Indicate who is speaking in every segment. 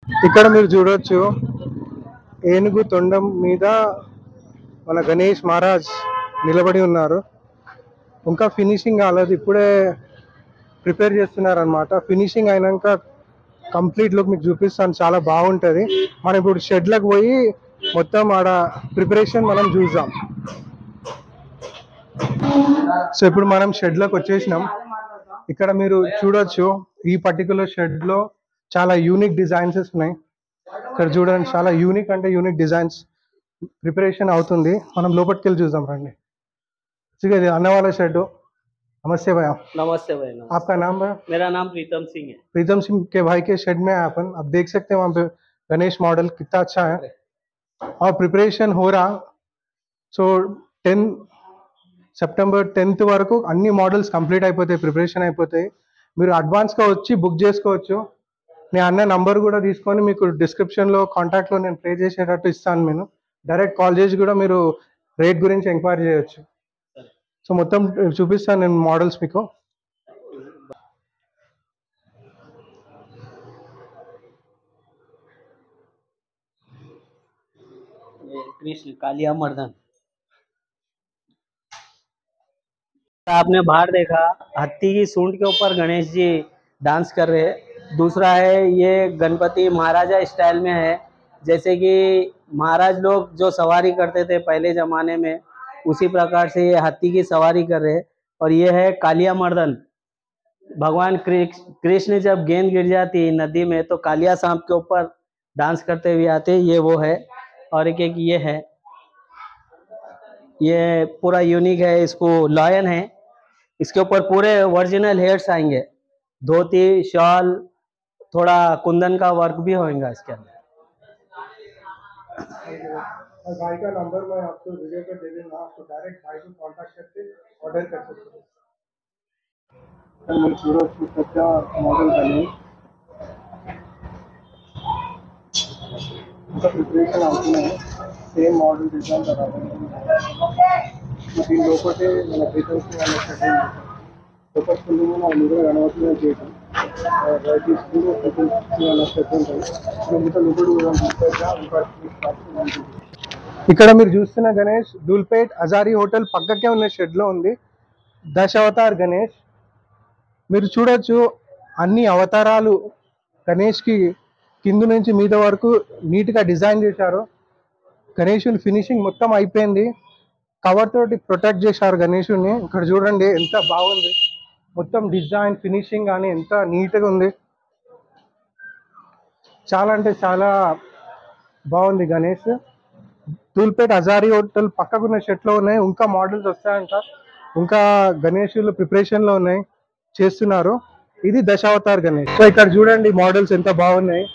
Speaker 1: ఇక్కడ మీరు చూడొచ్చు ఏనుగు తొండం మీద మన గణేష్ మహారాజ్ నిలబడి ఉన్నారు. ఇంకా ఫినిషింగ్ కాలేదు, ఇప్పుడే ప్రిపేర్ చేస్తున్నారు అనమాట. ఫినిషింగ్ అయినాక కంప్లీట్ లుక్ మీకు చూపిస్తాను, చాలా బాగుంటుంది. మనం ఇప్పుడు షెడ్లకు పోయి మొత్తం ఆడ ప్రిపరేషన్ మనం చూద్దాం. సో ఇప్పుడు మనం షెడ్లోకి వచ్చేసినాం. ఇక్కడ మీరు చూడొచ్చు ఈ పర్టికులర్ షెడ్లో చాలా యూనిక్ డిజైన్స్ ఉన్నాయి. ఇక్కడ చూడండి, చాలా యూనిక్ అంటే యూనిక్ డిజైన్స్ ప్రిపరేషన్ అవుతుంది. మనం లోపలికి వెళ్ళి చూద్దాం రండి. ఇది అన్న వాళ్ళ షెడ్. नमस्ते भैया।
Speaker 2: नमस्ते भाई। नमस्ते।
Speaker 1: आपका नाम है?
Speaker 2: मेरा नाम प्रीतम सिंह है।
Speaker 1: प्रीतम सिंह के भाई के शेड में आए अपन। अब देख सकते हैं वहाँ पे गणेश मॉडल कितना अच्छा है और प्रिपरेशन हो रहा. సో 10 సెప్టెంబర్ 10th వరకు అన్ని మోడల్స్ కంప్లీట్ అయిపోతాయి, ప్రిపరేషన్ అయిపోతాయి. మీరు అడ్వాన్స్గా వచ్చి బుక్ చేసుకోవచ్చు. నేను అన్న నంబర్ కూడా తీసుకొని మీకు డిస్క్రిప్షన్లో కాంటాక్ట్లో నేను పే చేసేటట్టు ఇస్తాను. నేను డైరెక్ట్ కాల్ చేసి కూడా మీరు రేట్ గురించి ఎంక్వైరీ చేయొచ్చు. సో మొత్తం చూపిస్తాను నేను మోడల్స్ మీకు.
Speaker 2: कृष्ण कालिया मर्दन। आपने बाहर देखा हाथी की सूंड के ऊपर गणेश जी डांस कर रहे हैं। दूसरा है ये गणपति महाराजा स्टाइल में है, जैसे कि महाराज लोग जो सवारी करते थे पहले जमाने में, उसी प्रकार से ये हाथी की सवारी कर रहे हैं। और ये है कालिया मर्दन। भगवान कृष्ण जब गेंद गिर जाती नदी में तो कालिया सांप के ऊपर डांस करते हुए आते, ये वो है। और एक ये है, ये पूरा यूनिक है, इसको लॉयन है। इसके ऊपर पूरे ओरिजिनल हेयर्स आएंगे, धोती शॉल, थोड़ा कुंदन का वर्क भी होगा इसके अंदर।
Speaker 1: और भाई का नंबर मैं आपको वीडियो पे दे दूंगा, आपको डायरेक्ट भाई को कांटेक्ट करके ऑर्डर कर सकते हो. मैं पूरा अच्छा मॉडल बने उसका प्रिपरेशन అవుతుంది. సేమ్ మోడల్ డిజైన్ करावे దీని లోపటే మన ప్రిపరేషన్ వాళ్ళ సెట్టింగ్ లోపల ఫుల్ మన ముందు గణపతిని చేయడం రైట్ స్కూల్ ప్రిపరేషన్ వాళ్ళ సెట్టింగ్ ఇంకా లోపల ఇక్కడ మీరు చూస్తున్న గణేష్ దూల్పేట్ అజారీ హోటల్ పక్కకే ఉన్న షెడ్లో ఉంది. దశావతార్ గణేష్ మీరు చూడొచ్చు. అన్ని అవతారాలు గణేష్కి కింద నుంచి మీద వరకు నీట్గా డిజైన్ చేశారు. గణేషుని ఫినిషింగ్ మొత్తం అయిపోయింది, కవర్ తోటి ప్రొటెక్ట్ చేశారు గణేషుని. ఇక్కడ చూడండి ఎంత బాగుంది, మొత్తం డిజైన్ ఫినిషింగ్ కానీ ఎంత నీట్గా ఉంది. చాలా అంటే చాలా బాగుంది గణేష్. దూల్పేట్ అజారీ హోటల్ పక్కకున్న షెట్లో ఉన్నాయి. ఇంకా మోడల్స్ వస్తాయంట, ఇంకా గణేషులు ప్రిపరేషన్లో ఉన్నాయి, చేస్తున్నారు. ఇది దశావతార్ గణేష్. సో ఇక్కడ చూడండి మోడల్స్ ఎంత బాగున్నాయి.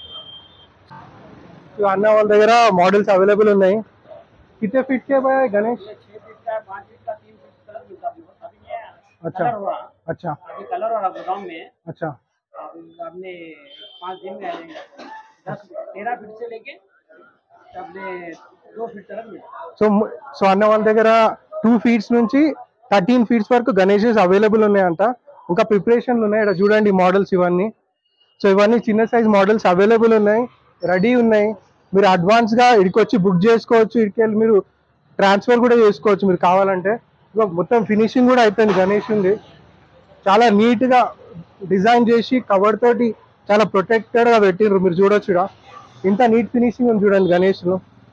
Speaker 1: అన్న వాళ్ళ దగ్గర మోడల్స్ అవైలబుల్ ఉన్నాయి. कितने फीट के है गणेश?
Speaker 2: 6 फीट का, 5 फीट का, 3 फीट कलर मिलता है। अभी ये
Speaker 1: अच्छा अच्छा
Speaker 2: अभी कलर और गोदाम में
Speaker 1: अच्छा
Speaker 2: आपने 5 दिन में आ जाएंगे। 13 फीट से लेके आपने 2 फीट तक मिलता।
Speaker 1: సో అన్న వాళ్ళ దగ్గర 2 ఫీట్స్ నుంచి 13 ఫీట్స్ వరకు గణేషెస్ అవైలబుల్ ఉన్నాయంట. ఇంకా ప్రిపరేషన్లు ఉన్నాయి. ఇక్కడ చూడండి మోడల్స్ ఇవన్నీ. సో ఇవన్నీ చిన్న సైజ్ మోడల్స్ అవైలబుల్ ఉన్నాయి, రెడీ ఉన్నాయి. మీరు అడ్వాన్స్గా ఇక్కడికి వచ్చి బుక్ చేసుకోవచ్చు. ఇక్కడికి వెళ్ళి మీరు ట్రాన్స్ఫర్ కూడా చేసుకోవచ్చు మీరు కావాలంటే. మొత్తం ఫినిషింగ్ కూడా అయిపోయింది గణేష్ ఉంది. చాలా నీట్గా డిజైన్ చేసి కవర్ తోటి చాలా ప్రొటెక్టెడ్గా పెట్టిండ్రు. మీరు చూడొచ్చు ఇక్కడ ఇంత నీట్ ఫినిషింగ్ ఉంది చూడండి గణేష్లో.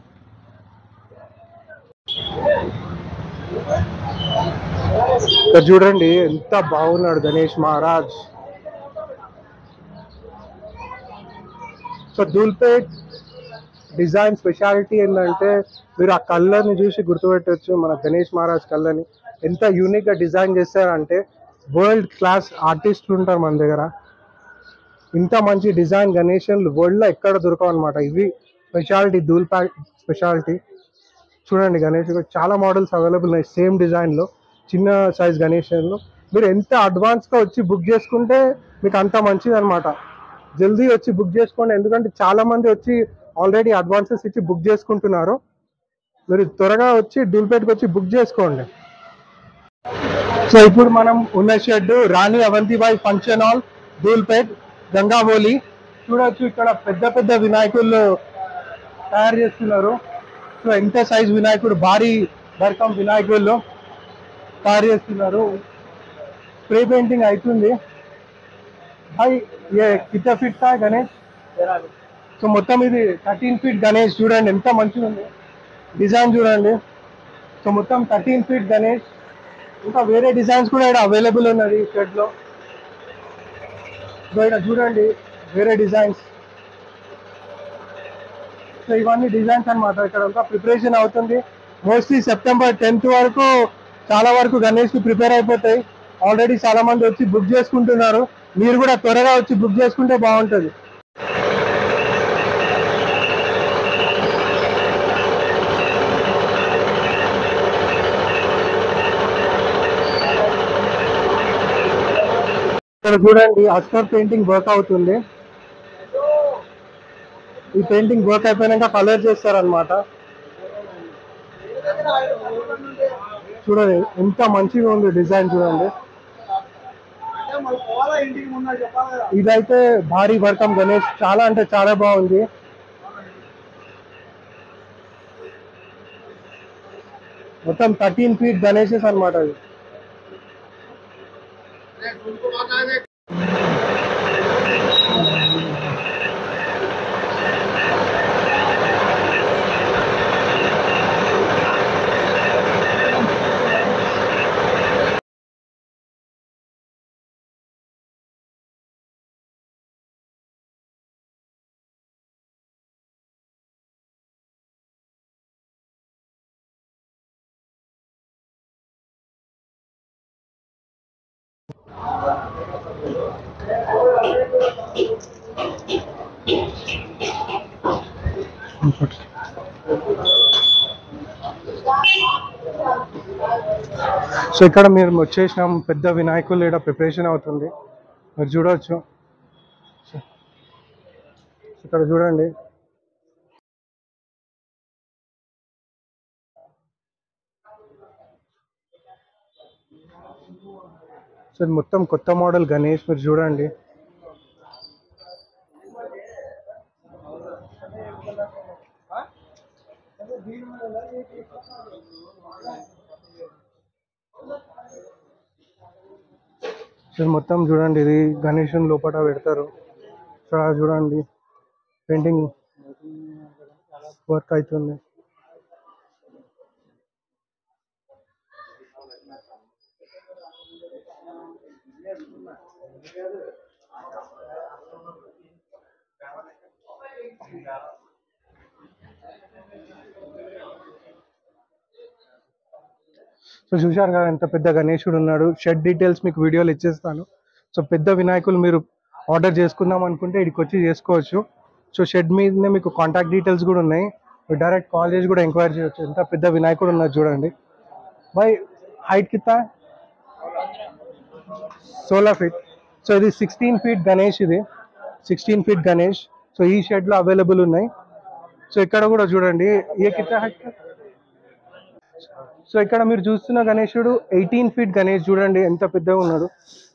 Speaker 1: ఇక్కడ చూడండి ఎంత బాగున్నాడు Ganesh Maharaj. So Dhoolpet design speciality ఏంటంటే మీరు ఆ కలర్ని చూసి గుర్తుపెట్టవచ్చు. మన గణేష్ మహారాజ్ కలర్ని ఎంత యూనిక్గా డిజైన్ చేస్తారంటే వరల్డ్ క్లాస్ ఆర్టిస్టులు ఉంటారు మన దగ్గర. ఇంత మంచి డిజైన్ గణేషన్లు వరల్డ్లో ఎక్కడ దొరకవు అనమాట. ఇవి స్పెషాలిటీ, దూల్పేట్ స్పెషాలిటీ. చూడండి గణేష్ చాలా మోడల్స్ అవైలబుల్ ఉన్నాయి సేమ్ డిజైన్లో, చిన్న సైజ్ గణేషన్లు. మీరు ఎంత అడ్వాన్స్గా వచ్చి బుక్ చేసుకుంటే మీకు అంత మంచిది అనమాట. జల్దీ వచ్చి బుక్ చేసుకోండి, ఎందుకంటే చాలామంది వచ్చి ఆల్రెడీ అడ్వాన్సెస్ ఇచ్చి బుక్ చేసుకుంటున్నారు. మీరు త్వరగా వచ్చి దూల్పేట్కి వచ్చి బుక్ చేసుకోండి. సో ఇప్పుడు మనం ఉన్న shed Rani Avantibai function hall, Dhoolpet, Gangaboli. చూడొచ్చు ఇక్కడ పెద్ద పెద్ద వినాయకులు తయారు చేస్తున్నారు. సో ఎంత సైజ్ వినాయకుడు, భారీ భరకం వినాయకులు తయారు చేస్తున్నారు. స్ప్రే పెయింటింగ్ అవుతుంది. भाई ये कितना फीट का है गणेश? సో మొత్తం ఇది 13 ఫీట్ గణేష్. చూడండి ఎంత మంచిగా ఉంది డిజైన్ చూడండి. సో మొత్తం 13 ఫీట్ గణేష్. ఇంకా వేరే డిజైన్స్ కూడా ఇక్కడ అవైలబుల్ ఉన్నది ఈ షెడ్ లో. సో ఇక్కడ చూడండి వేరే డిజైన్స్. సో ఇవన్నీ డిజైన్స్ అన్నమాట. ఇక్కడ ఇంకా ప్రిపరేషన్ అవుతుంది. మోస్ట్లీ సెప్టెంబర్ 10th వరకు చాలా వరకు గణేష్ కి ప్రిపేర్ అయిపోతాయి. ఆల్రెడీ చాలా మంది వచ్చి బుక్ చేసుకుంటున్నారు. మీరు కూడా త్వరగా వచ్చి బుక్ చేసుకుంటే బాగుంటుంది. ఇక్కడ చూడండి అస్టర్ పెయింటింగ్ వర్క్ అవుతుంది. ఈ పెయింటింగ్ వర్క్ అయిపోయినాక కలర్ చేస్తారనమాట. చూడండి ఎంత మంచిగా ఉంది డిజైన్ చూడండి. ఇదైతే భారీ భరకం గణేష్, చాలా అంటే చాలా బాగుంది. మొత్తం 13 ఫీట్ గణేషెస్ అనమాట అది. సో ఇక్కడ మీరు వచ్చేసినాం, పెద్ద వినాయకులు ఇక్కడ ప్రిపరేషన్ అవుతుంది, మీరు చూడవచ్చు. ఇక్కడ చూడండి సో ఇది మొత్తం కొత్త మోడల్ గణేష్, మీరు చూడండి. సో మొత్తం చూడండి, ఇది గణేషుని లోపల పెడతారు. ఇక్కడ చూడండి పెయింటింగ్ వర్క్ అవుతుంది. సో చూశారు కదా ఎంత పెద్ద గణేశుడు ఉన్నాడు. షెడ్ డీటెయిల్స్ మీకు వీడియోలు ఇచ్చేస్తాను. సో పెద్ద వినాయకులు మీరు ఆర్డర్ చేసుకుందాం అనుకుంటే ఇక్కడికి వచ్చి చేసుకోవచ్చు. సో షెడ్ మీదనే మీకు కాంటాక్ట్ డీటెయిల్స్ కూడా ఉన్నాయి, మీరు డైరెక్ట్ కాల్ చేసి కూడా ఎంక్వైరీ చేయొచ్చు. ఎంత పెద్ద వినాయకుడు ఉన్నారు చూడండి. బై హైట్ కింద 16 ఫీట్. సో ఇది 16 ఫీట్ గణేష్, ఇది 16 ఫీట్ గణేష్. సో ఈ షెడ్లో అవైలబుల్ ఉన్నాయి. సో ఇక్కడ కూడా చూడండి ఏ కింద హైట్. సో ఇక్కడ మీరు చూస్తున్న గణేశుడు 18 ఫీట్ గణేష్, చూడండి ఎంత పెద్దగా ఉన్నాడు.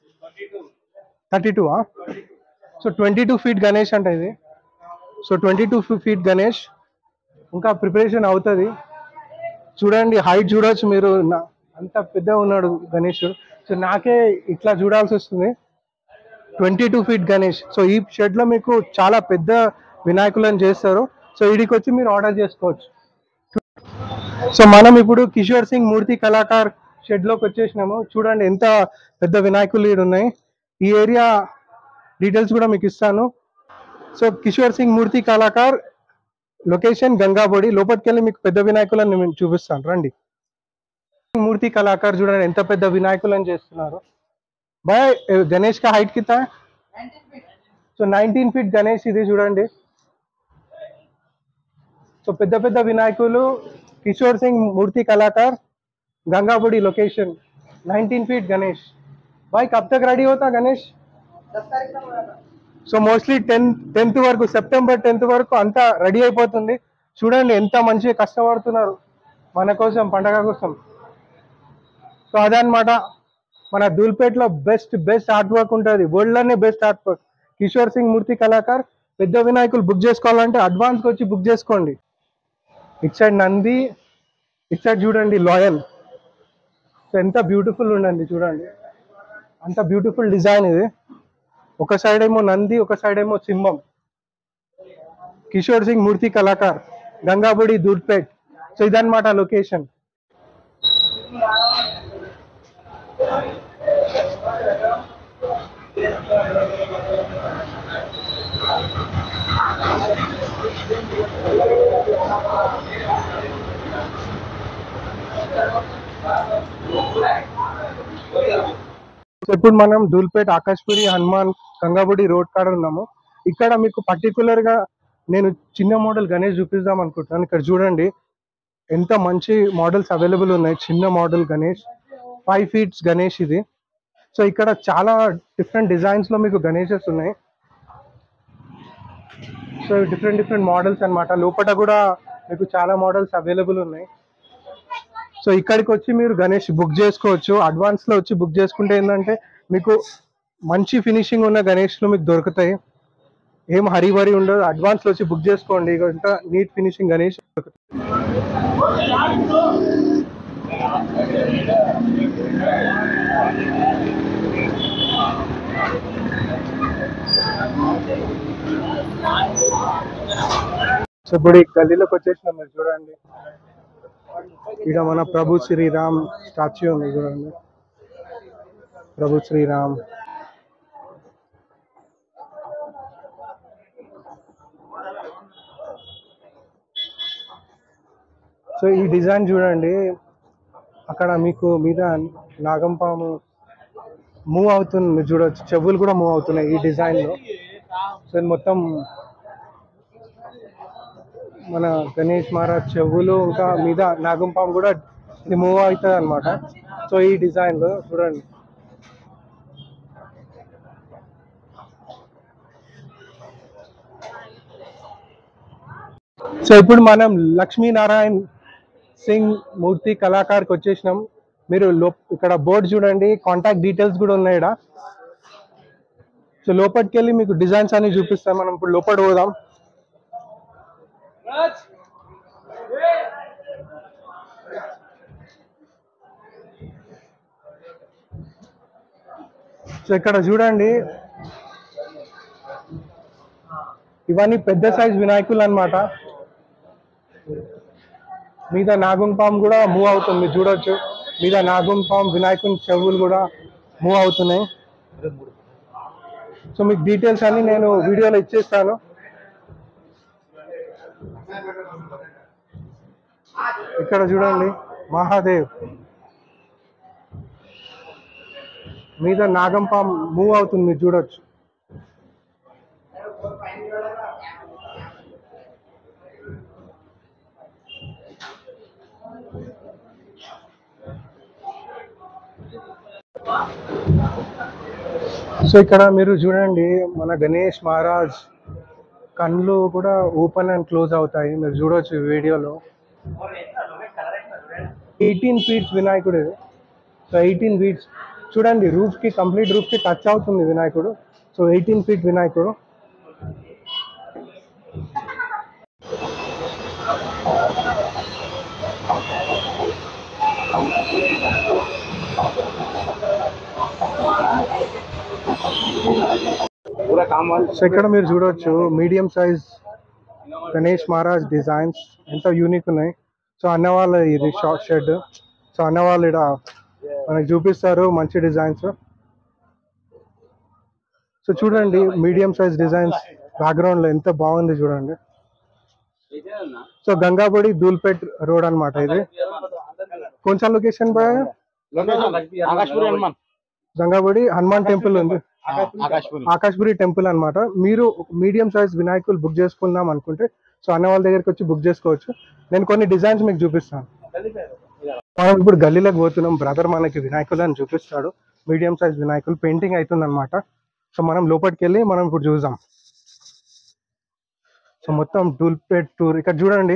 Speaker 1: 32 సో 22 ఫీట్ గణేష్ అంటే ఇది. సో 22 ఫీట్ గణేష్ ఇంకా ప్రిపరేషన్ అవుతుంది. చూడండి హైట్ చూడవచ్చు మీరు, అంత పెద్దగా ఉన్నాడు గణేశుడు. సో నాకే ఇట్లా చూడాల్సి వస్తుంది. 22 ఫీట్ గణేష్. సో ఈ షెడ్లో మీకు చాలా పెద్ద వినాయకులను చేస్తారు. సో ఇడికి వచ్చి మీరు ఆర్డర్ చేసుకోవచ్చు. సో మనం ఇప్పుడు కిషోర్ సింగ్ మూర్తి కళాకార్ షెడ్ లోకి వచ్చేసినాము. చూడండి ఎంత పెద్ద వినాయకులు ఇక్కడ ఉన్నాయి. ఈ ఏరియా డీటెయిల్స్ కూడా మీకు ఇస్తాను. So Kishore Singh Murti Kalakar, location Gangabodi. లోపలికి వెళ్ళి మీకు పెద్ద వినాయకులను నేను చూపిస్తాను, రండి. మూర్తి కళాకార్ చూడండి ఎంత పెద్ద వినాయకులను చేస్తున్నారు. బాయ్ గణేష్ కా హైట్ కిतना? సో 19 ఫీట్ గణేష్ ఇది చూడండి. సో పెద్ద పెద్ద వినాయకులు కిషోర్ సింగ్ మూర్తి కళాకార్, गंगाबोड़ी लोकेशन, 19 फीट गणेश. भाई कब तक रेडी होता गणेश? 10 तारीख तक. సో మోస్ట్లీ 10th వరకు, సెప్టెంబర్ 10th వరకు అంతా రెడీ అయిపోతుంది. చూడండి ఎంత మంచిగా కష్టపడుతున్నారు మన కోసం, పండగ కోసం. సో అదనమాట మన ధూల్పేటలో బెస్ట్ ఆర్ట్ వర్క్ ఉంటుంది, వరల్డ్లోనే best art work Kishore Singh Murti Kalakar పెద్ద వినాయకులు బుక్ చేసుకోవాలంటే అడ్వాన్స్ వచ్చి బుక్ చేసుకోండి. ఇటు సైడ్ నంది, ఇటు సైడ్ చూడండి లాయన్. సో ఎంత బ్యూటిఫుల్ ఉండండి చూడండి, అంత బ్యూటిఫుల్ డిజైన్ ఇది. ఒక సైడ్ ఏమో నంది, ఒక సైడ్ ఏమో సింహం. కిషోర్ సింగ్ మూర్తి కళాకార్, గంగాబడి, దూర్పేట్. సో ఇదన్నమాట లొకేషన్. ఇప్పుడు మనం దూల్పేట్ ఆకాష్పురి హనుమాన్ గంగాబడి రోడ్ కాడ ఉన్నాము. ఇక్కడ మీకు పర్టికులర్ గా నేను చిన్న మోడల్ గణేష్ చూపిద్దాం అనుకుంటున్నాను. ఇక్కడ చూడండి ఎంత మంచి మోడల్స్ అవైలబుల్ ఉన్నాయి. చిన్న మోడల్ గణేష్, 5 feet గణేష్ ఇది. సో ఇక్కడ చాలా డిఫరెంట్ డిజైన్స్ లో మీకు గణేషెస్ ఉన్నాయి. సో డిఫరెంట్ మోడల్స్ అన్నమాట. లోపల కూడా మీకు చాలా మోడల్స్ అవైలబుల్ ఉన్నాయి. సో ఇక్కడికి వచ్చి మీరు గణేష్ బుక్ చేసుకోవచ్చు. అడ్వాన్స్ లో వచ్చి బుక్ చేసుకుంటే ఏంటంటే మీకు మంచి ఫినిషింగ్ ఉన్న గణేష్లు మీకు దొరుకుతాయి. ఏం హరిబరి ఉండదు. అడ్వాన్స్ లో వచ్చి బుక్ చేసుకోండి, ఇంత నీట్ ఫినిషింగ్ గణేష్ దొరుకుతాయి. సో ఇప్పుడు ఈ గల్లీలోకి వచ్చేసినాం. మీరు చూడండి ఇక్కడ మన ప్రభు శ్రీరామ్ స్టాచ్యూ ఉంది చూడండి. ప్రభు శ్రీరామ్. సో ఈ డిజైన్ చూడండి, అక్కడ మీకు మీద నాగంపాము మూవ్ అవుతుంది, మీరు చూడవచ్చు. చెవులు కూడా మూవ్ అవుతున్నాయి ఈ డిజైన్ లో. సో ఇది మొత్తం మన గణేష్ మహారాజ్ చెవులు, ఇంకా మీద నాగంపాము కూడా ఇది మూవ్ అవుతుంది అనమాట. సో ఈ డిజైన్ లో చూడండి. సో ఇప్పుడు మనం లక్ష్మీనారాయణ్ సింగ్ మూర్తి కళాకార్కి వచ్చేసినాం. మీరు ఇక్కడ బోర్డు చూడండి, కాంటాక్ట్ డీటెయిల్స్ కూడా ఉన్నాయి ఇక్కడ. సో లోపలికి వెళ్ళి మీకు డిజైన్స్ అన్ని చూపిస్తాం. మనం ఇప్పుడు లోపల పోదాం. సో ఇక్కడ చూడండి, ఇవన్నీ పెద్ద సైజ్ వినాయకులు అన్నమాట. మీద నాగుంపాం కూడా మూవ్ అవుతుంది, మీరు చూడొచ్చు. మీద నాగుంపాం, వినాయకుని చెవులు కూడా మూవ్ అవుతున్నాయి. సో మీకు డీటెయిల్స్ అన్ని నేను వీడియోలో ఇచ్చేస్తాను. ఇక్కడ చూడండి మహాదేవ్, మీద నాగంపాం మూవ్ అవుతుంది, మీరు చూడొచ్చు. సో ఇక్కడ మీరు చూడండి మన గణేష్ మహారాజ్ కళ్ళు కూడా ఓపెన్ అండ్ క్లోజ్ అవుతాయి, మీరు చూడవచ్చు ఈ వీడియోలో. 18 feet వినాయకుడు ఇది. సో 18 feet చూడండి, రూఫ్ కి, కంప్లీట్ రూఫ్ కి టచ్ అవుతుంది వినాయకుడు. సో 18 feet వినాయకుడు. సో ఇక్కడ మీరు చూడవచ్చు medium size Ganesh Maharaj designs ఎంత యూనిక్ ఉన్నాయి. సో అన్నవాళ్ళ ఇది షార్ట్ షెడ్. సో అన్నవాళ్ళు ఇక్కడ మనకి చూపిస్తారు మంచి డిజైన్స్. సో చూడండి మీడియం సైజ్ డిజైన్స్ బ్యాక్గ్రౌండ్ లో ఎంత బాగుంది చూడండి. సో గంగాబడి దూల్పేట్ రోడ్ అన్నమాట ఇది. కొంచెం లొకేషన్ గంగాబడి హనుమాన్ టెంపుల్ ఉంది, ఆకాష్పురి టెంపుల్ అన్నమాట. మీరు మీడియం సైజ్ వినాయకులు బుక్ చేసుకుందాం అనుకుంటే సో అన్న వాళ్ళ దగ్గరికి వచ్చి బుక్ చేసుకోవచ్చు. నేను కొన్ని డిజైన్స్ మీకు చూపిస్తాను. మనం ఇప్పుడు గల్లీలోకి పోతున్నాం. బ్రదర్ మనకి వినాయకులు అని చూపిస్తాడు, మీడియం సైజ్ వినాయకులు పెయింటింగ్ అవుతుంది అనమాట. సో మనం లోపలికి వెళ్ళి మనం ఇప్పుడు చూద్దాం. సో మొత్తం దూల్పేట్ టూర్. ఇక్కడ చూడండి,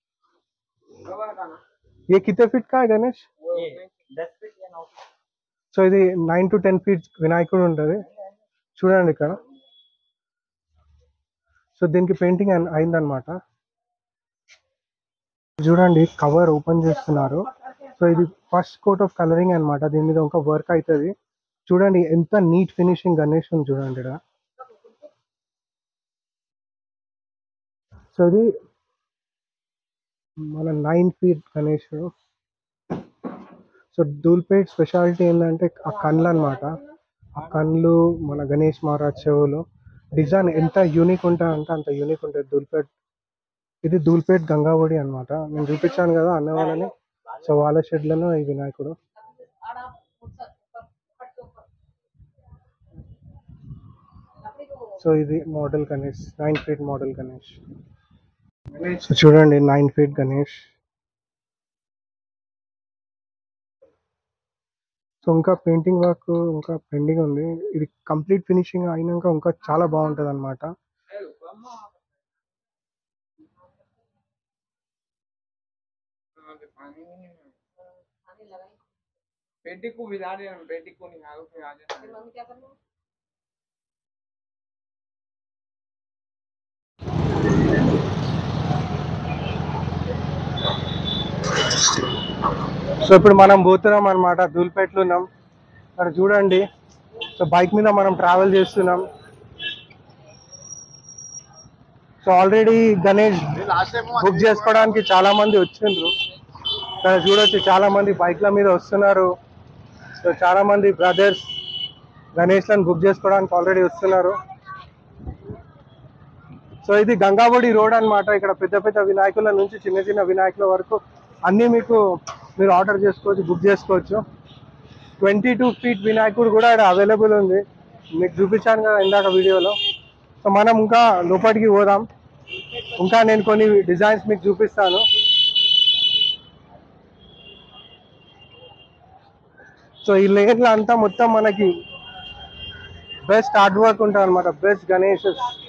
Speaker 1: ఏ కితే ఫీట్ కా గణేష్? సో ఇది 9 to 10 feet వినాయకుడు ఉంటుంది చూడండి ఇక్కడ. సో సో దీనికి పెయింటింగ్ అయిందనమాట. చూడండి కవర్ ఓపెన్ చేస్తున్నారు. సో ఇది ఫస్ట్ కోట్ ఆఫ్ కలరింగ్ అనమాట. దీని మీద ఇంకా వర్క్ అవుతుంది. చూడండి ఎంత నీట్ ఫినిషింగ్ గణేష్ ఉంది చూడండి ఇక్కడ. సో ఇది మన 9 feet Ganesh. So Dhoolpet speciality ఏంటంటే ఆ కళ్ళు అనమాట. ఆ కళ్ళు మన గణేష్ మహారాజ్ చెవులు డిజైన్ ఎంత యూనిక్ ఉంటాయంటే అంత యూనిక్ ఉంటుంది ధూల్పేట్. ఇది ధూల్పేట్ గంగావడి అనమాట. నేను చూపించాను కదా అన్న వాళ్ళని. సో వాళ్ళ షెడ్లలో ఈ వినాయకుడు. సో ఇది model Ganesh, 9 feet model Ganesh. So చూడండి 9 feet గణేష్. సో ఇంకా పెయింటింగ్ వర్క్ ఇంకా పెండింగ్ ఉంది. ఇది కంప్లీట్ ఫినిషింగ్ అయినాక ఇంకా చాలా బాగుంటుంది అనమాట. సో ఇప్పుడు మనం పోతున్నాం అనమాట. ధూల్పేట్లో ఉన్నాం. అక్కడ చూడండి. సో బైక్ మీద మనం ట్రావెల్ చేస్తున్నాం. సో ఆల్రెడీ గణేష్ బుక్ చేసుకోవడానికి చాలా మంది వచ్చిండ్రు. ఇక్కడ చూడొచ్చు చాలా మంది బైక్ల మీద వస్తున్నారు. సో చాలా మంది బ్రదర్స్ గణేష్లను బుక్ చేసుకోవడానికి ఆల్రెడీ వస్తున్నారు. సో ఇది గంగావడి రోడ్ అనమాట. ఇక్కడ పెద్ద పెద్ద వినాయకుల నుంచి చిన్న చిన్న వినాయకుల వరకు అన్నీ మీకు మీరు ఆర్డర్ చేసుకోవచ్చు, బుక్ చేసుకోవచ్చు. 22 feet వినాయకుడు కూడా ఇక్కడ అవైలబుల్ ఉంది. మీకు చూపించాను కదా ఇందాక వీడియోలో. సో మనం ఇంకా లోపలికి పోదాం. ఇంకా నేను కొన్ని డిజైన్స్ మీకు చూపిస్తాను. సో ఈ లేన్లో అంతా మొత్తం మనకి బెస్ట్ ఆర్ట్ వర్క్ ఉంటుంది అనమాట. బెస్ట్ గణేష్.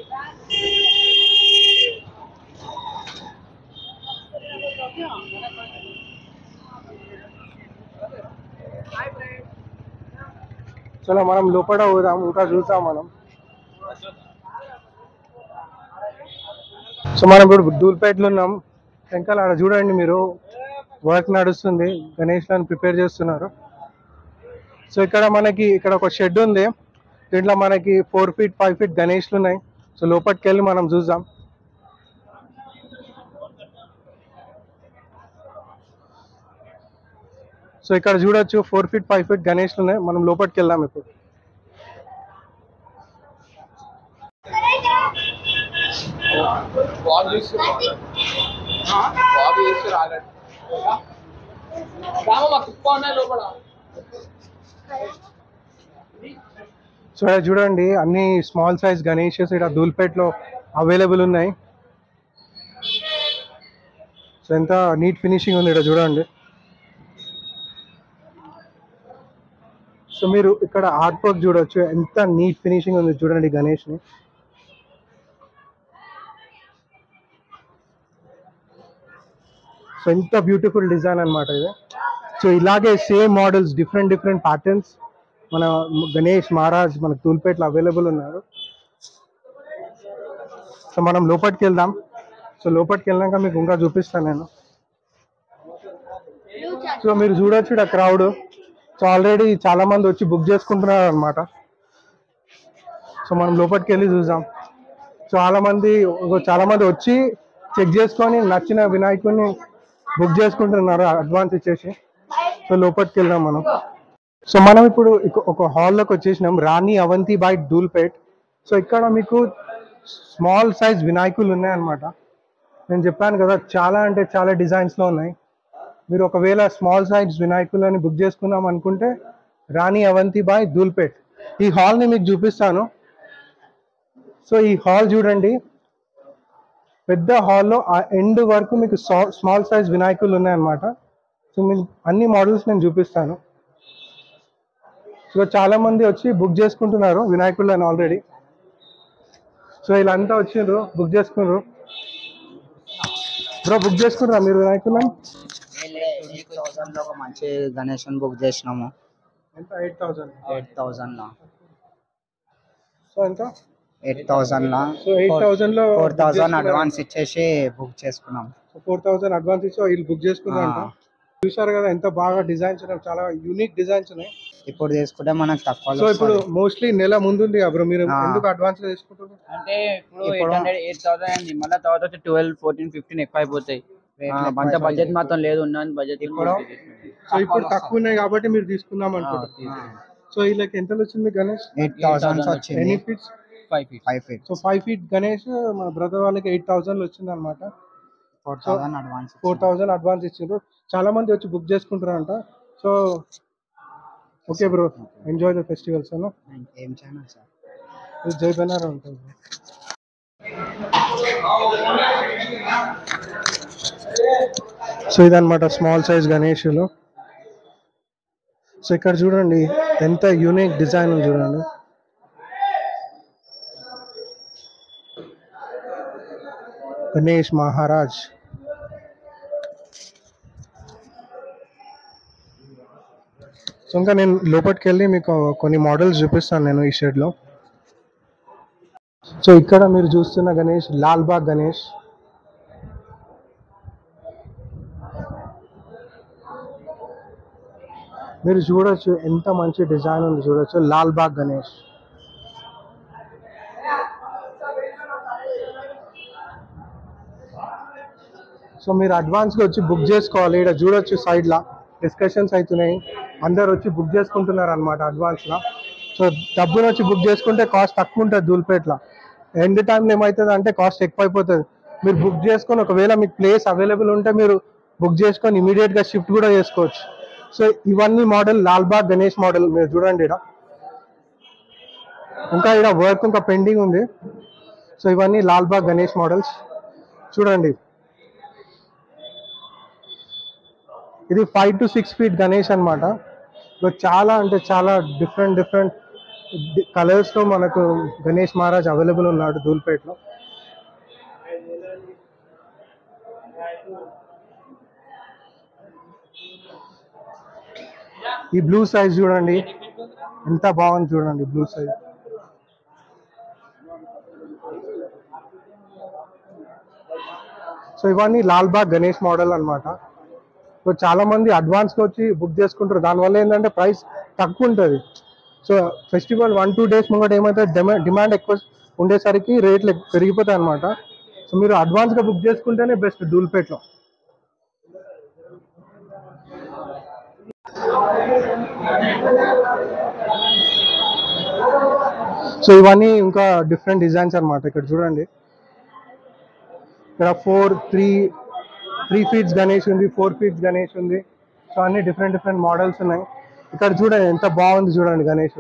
Speaker 1: చలో మనం లోపల పోదాం, ఇంకా చూసాం మనం. సో మనం ఇప్పుడు ధూల్పేట్లో ఉన్నాం. వెంకాల అక్కడ చూడండి మీరు వర్క్ నడుస్తుంది. గణేష్లను ప్రిపేర్ చేస్తున్నారు. సో ఇక్కడ మనకి ఇక్కడ ఒక షెడ్ ఉంది. దీంట్లో మనకి 4 feet 5 feet గణేష్లు ఉన్నాయి. సో లోపలికి వెళ్ళి మనం చూద్దాం. సో ఇక్కడ చూడొచ్చు 4 feet 5 feet గణేష్లు ఉన్నాయి. మనం లోపలికి వెళ్దాం ఇప్పుడు. సో ఇక్కడ చూడండి అన్ని స్మాల్ సైజ్ గణేషెస్ ఇక్కడ ధూల్పేట్లో అవైలబుల్ ఉన్నాయి. సో ఎంత నీట్ ఫినిషింగ్ ఉంది ఇక్కడ చూడండి. సో మీరు ఇక్కడ ఆర్ట్ వర్క్ చూడొచ్చు ఎంత నీట్ ఫినిషింగ్ ఉంది చూడండి గణేష్ని. సో ఎంత బ్యూటిఫుల్ డిజైన్ అనమాట ఇది. సో ఇలాగే సేమ్ మోడల్స్ డిఫరెంట్ ప్యాటర్న్స్ మన గణేష్ మహారాజ్ మనకు ధూల్పేట్లో అవైలబుల్ ఉన్నారు. సో మనం లోపలికి వెళ్దాం. సో లోపలికి వెళ్ళాక మీకు ఇంకా చూపిస్తాను నేను. సో మీరు చూడొచ్చు ఇక్కడ క్రౌడ్. సో ఆల్రెడీ చాలా మంది వచ్చి బుక్ చేసుకుంటున్నారు అనమాట. సో మనం లోపలికి వెళ్ళి చూద్దాం. చాలా మంది వచ్చి చెక్ చేసుకొని నచ్చిన వినాయకుడిని బుక్ చేసుకుంటున్నారు అడ్వాన్స్ ఇచ్చేసి. సో లోపలికి వెళ్దాం మనం. సో మనం ఇప్పుడు ఒక హాల్లోకి వచ్చేసినాం. రాణి అవంతి బై ధూల్పేట్. సో ఇక్కడ మీకు స్మాల్ సైజ్ వినాయకులు ఉన్నాయన్నమాట. నేను చెప్పాను కదా చాలా అంటే చాలా డిజైన్స్లో ఉన్నాయి. మీరు ఒకవేళ స్మాల్ సైజ్ వినాయకులని బుక్ చేసుకుందాం అనుకుంటే రాణి అవంతి బై ధూల్పేట్. ఈ హాల్ని మీకు చూపిస్తాను. సో ఈ హాల్ చూడండి. పెద్ద హాల్లో ఆ ఎండ్ వరకు మీకు స్మాల్ సైజ్ వినాయకులు ఉన్నాయన్నమాట. సో మీకు అన్ని మోడల్స్ నేను చూపిస్తాను. సో చాలా మంది వచ్చి బుక్ చేసుకుంటున్నారు వినాయకులను ఆల్రెడీ. సో వీళ్ళంతా వచ్చిండ్రు బుక్ చేసుకున్నారు. బ్రో బుక్ చేసుకున్నారా మీరు వినాయకులను?
Speaker 3: 8,000 లో ఒక మంచి గణేషన్ బుక్ చేసినాము.
Speaker 1: ఎంత? 8,000.
Speaker 3: 8,000 లో.
Speaker 1: సో ఎంత?
Speaker 3: 8,000 లా
Speaker 1: సో 8,000 లో
Speaker 3: 4,000 అడ్వాన్స్ ఇచ్చేసి బుక్ చేసుకున్నాం.
Speaker 1: 4,000 అడ్వాన్స్ ఇచ్చి వీళ్ళు బుక్ చేసుకున్నారంట. చూసారు కదా ఎంత బాగా డిజైన్స్ ఉన్నాయి, చాలా యూనిక్ డిజైన్స్ ఉన్నాయి.
Speaker 3: ఇప్పుడు తీసుకుంటే మనకు తక్కువ.
Speaker 1: సో ఇప్పుడు మోస్ట్లీ నెల ముందుంది బ్రో, మీరు ఎందుకు అడ్వాన్స్ తీసుకుంటారు?
Speaker 4: అంటే ఇప్పుడు 8,000 అయింది, మళ్ళీ తర్వాత 12, 14, 15 ఎక్కువ అయిపోతాయి. అంత బడ్జెట్ మాత్రం లేదు, ఉన్న బడ్జెట్
Speaker 3: ఇప్పుడు
Speaker 1: సో ఇప్పుడు తక్కువ ఉన్నాయి కాబట్టి మీరు తీసుకుందాం అనుకుంటున్నారు. సో వీళ్ళకి ఎంత వచ్చింది గణేష్?
Speaker 3: 8,000 వచ్చింది.
Speaker 1: Any feets?
Speaker 4: 5 feet.
Speaker 3: 5 feet.
Speaker 1: So 5 feet Ganesh మా బ్రదర్ వాళ్ళకి 8,000 వచ్చింది అనమాట.
Speaker 3: 4,000 అడ్వాన్స్.
Speaker 1: 4,000 అడ్వాన్స్ ఇచ్చిండ్రు. చాలా మంది వచ్చి బుక్ చేసుకుంటారంట. So okay bro, enjoy the festivals అన్న.
Speaker 3: ఏం ఛానల్ సార్?
Speaker 1: ఇది జై బెనార్ ఉంటుంది. సో ఇదన్నమాట స్మాల్ సైజ్ గణేషులు. సో ఇక్కడ చూడండి ఎంత యూనిక్ డిజైన్ ఉంది చూడండి. గణేష్ మహారాజ్. సో ఇంకా నేను లోపలికి వెళ్ళి మీకు కొన్ని మోడల్స్ చూపిస్తాను నేను ఈ షెడ్లో. సో ఇక్కడ మీరు చూస్తున్న గణేష్ లాల్బాగ్ గణేష్. మీరు చూడొచ్చు ఎంత మంచి డిజైన్ ఉంది చూడొచ్చు, లాల్బాగ్ గణేష్. సో మీరు అడ్వాన్స్గా వచ్చి బుక్ చేసుకోవాలి. ఇక్కడ చూడొచ్చు సైడ్లో డిస్కషన్స్ అవుతున్నాయి, అందరు వచ్చి బుక్ చేసుకుంటున్నారు అనమాట అడ్వాన్స్లో. సో డబ్బులు వచ్చి బుక్ చేసుకుంటే కాస్ట్ తక్కువ ఉంటుంది దూల్పేటలో. ఎండ్ టైంలో ఏమవుతుంది అంటే కాస్ట్ ఎక్కువ అయిపోతుంది. మీరు బుక్ చేసుకొని ఒకవేళ మీకు ప్లేస్ అవైలబుల్ ఉంటే మీరు బుక్ చేసుకొని ఇమీడియట్గా షిఫ్ట్ కూడా చేసుకోవచ్చు. సో ఇవన్నీ మోడల్ లాల్బాగ్ గణేష్ మోడల్. మీరు చూడండి ఇక్కడ ఇంకా ఇక్కడ వర్క్ ఇంకా పెండింగ్ ఉంది. సో ఇవన్నీ లాల్బాగ్ గణేష్ మోడల్స్ చూడండి. ఇది 5 to 6 feet గణేష్ అనమాట. చాలా అంటే చాలా డిఫరెంట్ కలర్స్లో మనకు గణేష్ మహారాజ్ అవైలబుల్ ఉన్నాడు దూల్పేటలో. ఈ బ్లూ సైజ్ చూడండి ఎంత బాగుంది చూడండి, బ్లూ సైజ్. సో ఇవన్నీ లాల్బాగ్ గణేష్ మోడల్ అనమాట. సో చాలా మంది అడ్వాన్స్గా వచ్చి బుక్ చేసుకుంటారు. దానివల్ల ఏంటంటే ప్రైస్ తక్కువ ఉంటుంది. సో ఫెస్టివల్ 1-2 days ముంగట ఏమైతే డిమాండ్ ఎక్కువ ఉండేసరికి రేట్లు పెరిగిపోతాయి అనమాట. సో మీరు అడ్వాన్స్గా బుక్ చేసుకుంటేనే బెస్ట్ దూల్పేటలో. సో ఇవన్నీ ఇంకా డిఫరెంట్ డిజైన్స్ అనమాట. ఇక్కడ చూడండి, ఇక్కడ 3 feet గణేష్ ఉంది, 4 feet గణేష్ ఉంది. సో అన్ని డిఫరెంట్ మోడల్స్ ఉన్నాయి. ఇక్కడ చూడండి ఎంత బాగుంది చూడండి గణేష్.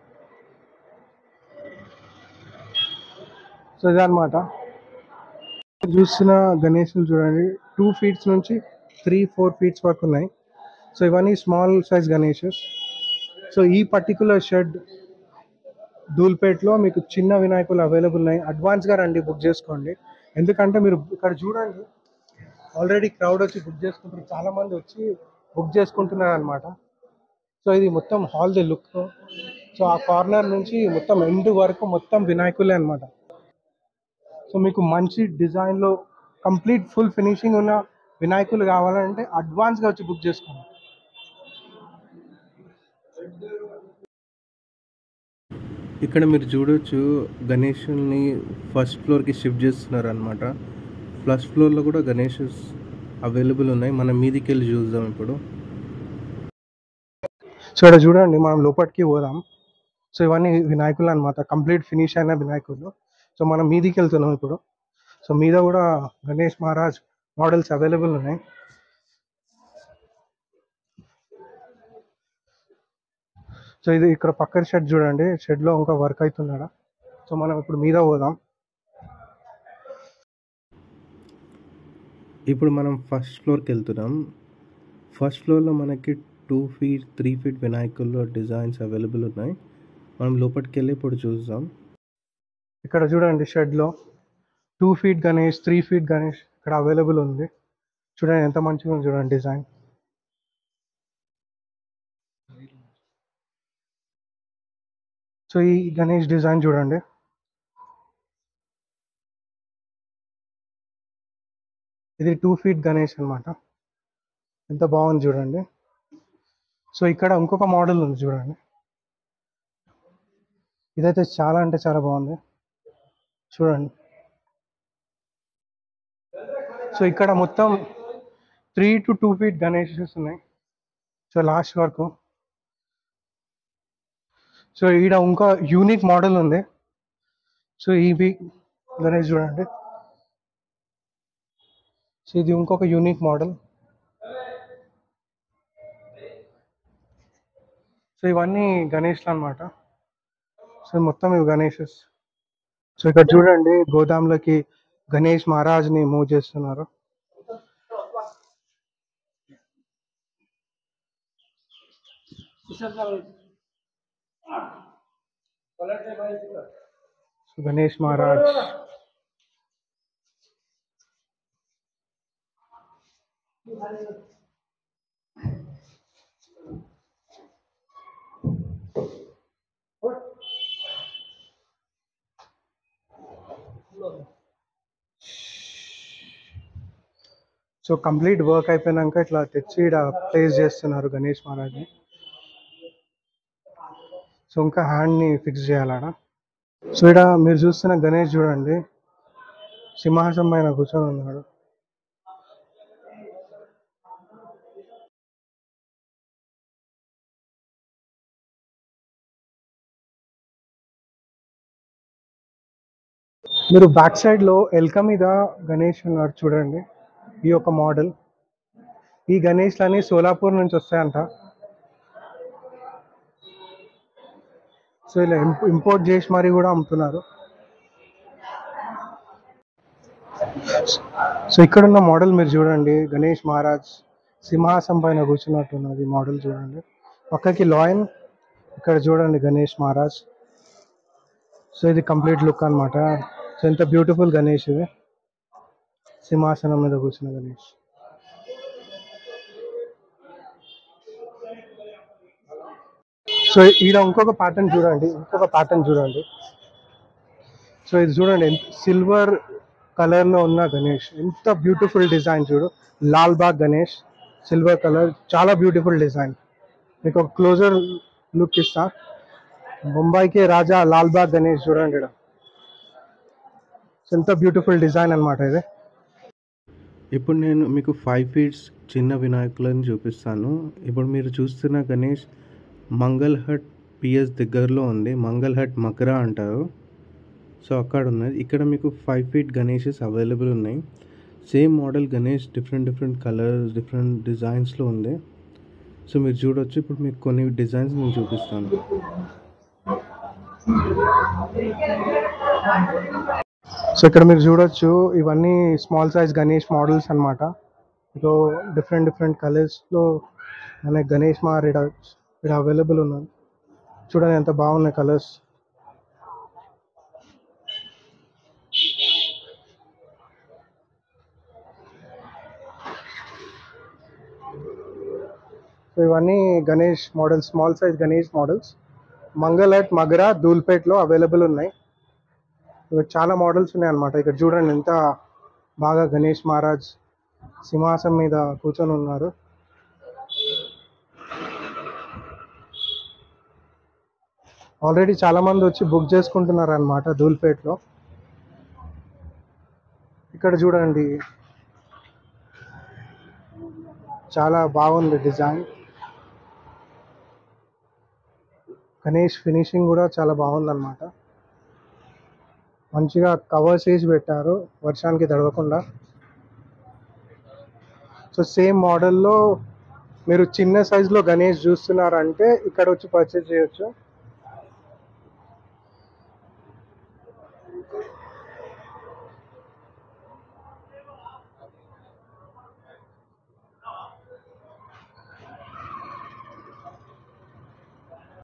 Speaker 1: సో ఇదన్నమాట చూస్తున్న గణేషులు చూడండి. 2 feet నుంచి 3-4 feet వరకు ఉన్నాయి. సో ఇవన్నీ స్మాల్ సైజ్ గణేషెస్. సో ఈ పర్టికులర్ షెడ్ దూల్పేటలో మీకు చిన్న వినాయకులు అవైలబుల్ ఉన్నాయి. అడ్వాన్స్గా రండి, బుక్ చేసుకోండి. ఎందుకంటే మీరు ఇక్కడ చూడండి ఆల్రెడీ క్రౌడ్ వచ్చి బుక్ చేసుకుంటారు, చాలామంది వచ్చి బుక్ చేసుకుంటున్నారు అనమాట. సో ఇది మొత్తం హాల్ ది లుక్. సో ఆ కార్నర్ నుంచి మొత్తం ఎండ్ వరకు మొత్తం వినాయకులే అనమాట. సో మీకు మంచి డిజైన్లో కంప్లీట్ ఫుల్ ఫినిషింగ్ ఉన్న వినాయకులు కావాలంటే అడ్వాన్స్గా వచ్చి బుక్ చేసుకోండి. ఇక్కడ మీరు చూడొచ్చు గణేషుల్ని ఫస్ట్ ఫ్లోర్కి షిఫ్ట్ చేస్తున్నారు అనమాట. ఫస్ట్ ఫ్లోర్లో కూడా గణేషస్ అవైలబుల్ ఉన్నాయి. మనం మీదికి వెళ్ళి చూద్దాం ఇప్పుడు. సో ఇక్కడ చూడండి, మనం లోపలికి పోదాం. సో ఇవన్నీ వినాయకులు అనమాట, కంప్లీట్ ఫినిష్ అయిన వినాయకులు. సో మనం మీదికి వెళ్తున్నాం ఇప్పుడు. సో మీద కూడా గణేష్ మహారాజ్ మోడల్స్ అవైలబుల్ ఉన్నాయి. సో ఇది ఇక్కడ పక్కన షెడ్ చూడండి, షెడ్లో ఇంకా వర్క్ అవుతున్నాడా. సో మనం ఇప్పుడు మీద పోదాం. ఇప్పుడు మనం ఫస్ట్ ఫ్లోర్కి వెళ్తున్నాం. ఫస్ట్ ఫ్లోర్లో మనకి 2 feet 3 feet వినాయకుల్లో డిజైన్స్ అవైలబుల్ ఉన్నాయి. మనం లోపలికి వెళ్ళి ఇప్పుడు చూద్దాం. ఇక్కడ చూడండి షెడ్లో 2 feet గణేష్, 3 feet గణేష్ ఇక్కడ అవైలబుల్ ఉంది. చూడండి ఎంత మంచిగా ఉంది చూడండి డిజైన్. సో ఈ గణేష్ డిజైన్ చూడండి ఇది 2 feet గణేష్ అన్నమాట. ఎంత బాగుంది చూడండి. సో ఇక్కడ ఇంకొక మోడల్ ఉంది చూడండి. ఇదైతే చాలా అంటే చాలా బాగుంది చూడండి. సో ఇక్కడ మొత్తం 3 to 2 feet గణేషెస్ ఉన్నాయి. సో లాస్ట్ వరకు. సో ఈడ ఇంకా యూనిక్ మోడల్ ఉంది. సో ఇవి గణేష్ చూడండి. సో ఇది ఇంకొక యూనిక్ మోడల్. సో ఇవన్నీ గణేష్లు అనమాట. సో మొత్తం ఇవి గణేషెస్. సో ఇక్కడ చూడండి గోదాంలోకి గణేష్ మహారాజ్ని మూవ్ చేస్తున్నారు. So Ganesh Maharaj so complete work అయిపోయినాక ఇట్లా తెచ్చి ఇక్కడ ప్లేస్ చేస్తున్నారు గణేష్ మహారాజ్ని. సో ఇంకా హ్యాండ్ని ఫిక్స్ చేయాలడ. సో ఇక్కడ మీరు చూస్తున్న గణేష్ చూడండి సింహాసనం పైన కూర్చొని ఉన్నాడు. మీరు బ్యాక్ సైడ్లో ఎల్క మీద గణేష్ ఉన్నాడు చూడండి. ఈ యొక్క మోడల్. ఈ గణేష్లని సోలాపూర్ నుంచి వస్తాయంట. సో ఇలా ఇంపోర్ట్ చేసి మరీ కూడా అమ్ముతున్నారు. సో ఇక్కడ ఉన్న మోడల్ మీరు చూడండి గణేష్ మహారాజ్ సింహాసనం పైన కూర్చున్నట్టున్నది మోడల్ చూడండి. పక్కకి లాయన్, ఇక్కడ చూడండి గణేష్ మహారాజ్. సో ఇది కంప్లీట్ లుక్ అనమాట. సో ఎంత బ్యూటిఫుల్ గణేష్ ఇది, సింహాసనం మీద కూర్చున్న గణేష్. సో ఈడ ఇంకొక ప్యాటర్న్ చూడండి, సో ఇది చూడండి సిల్వర్ కలర్లో ఉన్న గణేష్. ఎంత బ్యూటిఫుల్ డిజైన్ చూడు. Lalbaug Ganesh, silver colour, చాలా బ్యూటిఫుల్ డిజైన్. మీకు ఒక క్లోజర్ లుక్ ఇస్తా. ముంబైకి రాజా లాల్ బాగ్ గణేష్ చూడండి ఇక్కడ. ఎంత బ్యూటిఫుల్ డిజైన్ అనమాట ఇది.
Speaker 5: ఇప్పుడు నేను మీకు 5 feet చిన్న వినాయకులను చూపిస్తాను. ఇప్పుడు మీరు చూస్తున్న గణేష్ మంగళ్ హట్ పిఎస్ దగ్గరలో ఉంది. మంగళ్ హట్ మకరా అంటారు. సో అక్కడ ఉన్నది. ఇక్కడ మీకు 5 feet గణేషెస్ అవైలబుల్ ఉన్నాయి. Same model Ganesh different colours, different డిజైన్స్లో ఉంది. సో మీరు చూడొచ్చు. ఇప్పుడు మీకు కొన్ని డిజైన్స్ నేను చూపిస్తాను.
Speaker 1: సో ఇక్కడ మీరు చూడొచ్చు ఇవన్నీ స్మాల్ సైజ్ గణేష్ మోడల్స్ అనమాట. సో డిఫరెంట్ కలర్స్లో మనకి గణేష్ మహారాజ్ ఇక్కడ అవైలబుల్ ఉన్నది. చూడండి ఎంత బాగున్నాయి కలర్స్. సో ఇవన్నీ Ganesh models, small size Ganesh models Mangalhat మగరా ధూల్పేట్లో అవైలబుల్ ఉన్నాయి. చాలా మోడల్స్ ఉన్నాయి అన్నమాట. ఇక్కడ చూడండి ఎంత బాగా గణేష్ మహారాజ్ సింహాసనం మీద కూర్చొని ఉన్నారు. ఆల్రెడీ చాలా మంది వచ్చి బుక్ చేసుకుంటున్నారు అన్నమాట ధూల్పేట్లో. ఇక్కడ చూడండి చాలా బాగుంది డిజైన్. గణేష్ ఫినిషింగ్ కూడా చాలా బాగుందన్నమాట. మంచిగా కవర్స్ వేసి పెట్టారు వర్షానికి తడవకుండా. సో సేమ్ మోడల్లో మీరు చిన్న సైజులో గణేష్ చూస్తున్నారంటే ఇక్కడ వచ్చి పర్చేజ్ చేయొచ్చు.